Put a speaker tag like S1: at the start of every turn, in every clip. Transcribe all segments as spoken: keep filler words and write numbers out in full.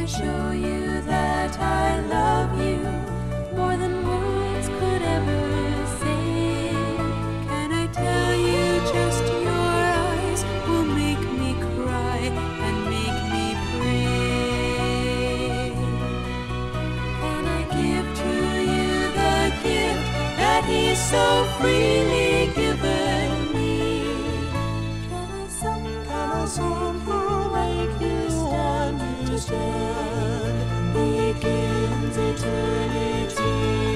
S1: show you that I love you more than words could ever say? Can I tell you just your eyes will make me cry and make me pray? Can I give to you the gift that He's so freely given me? Can I somehow, somehow make you understand? Begins eternity.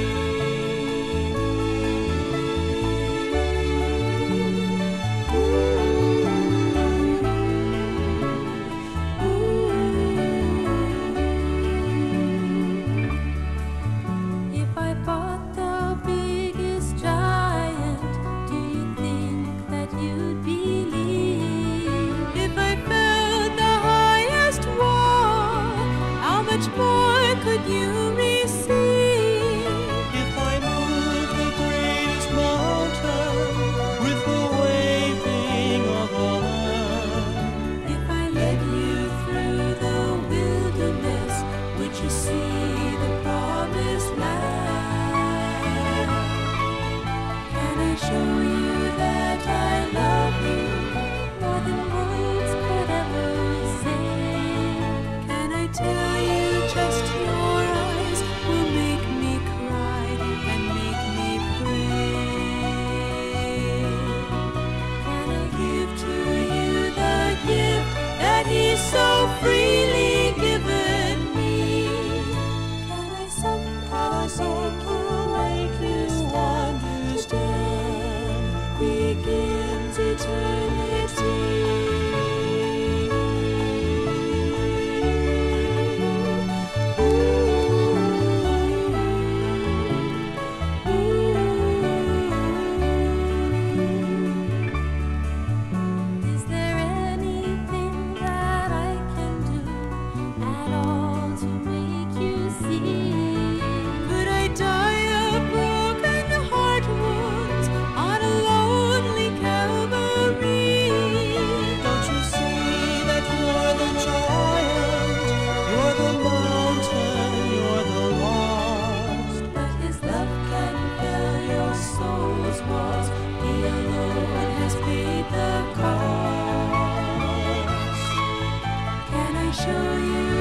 S1: If I bought the biggest giant, do you think that you'd believe? If I built the highest wall, how much more could you receive?
S2: If I moved the greatest mountain with the waving of a hand,
S1: If I led you through the wilderness, would you see the promised land? Can I show you that I love you more than words could ever say? Can I tell you just your eyes will make me cry and make me pray? Can I give to you the gift that He's so freely given me? Can I somehow, somehow make you understand? Begins eternity. Is there anything that I can do at all to make you see? Could I die of broken heart wounds on a lonely Calvary?
S2: don't you see that you're the giant, you're the mountain, you're the lost?
S1: But His love can fill your soul's walls. He alone has paid the cost. Can I show you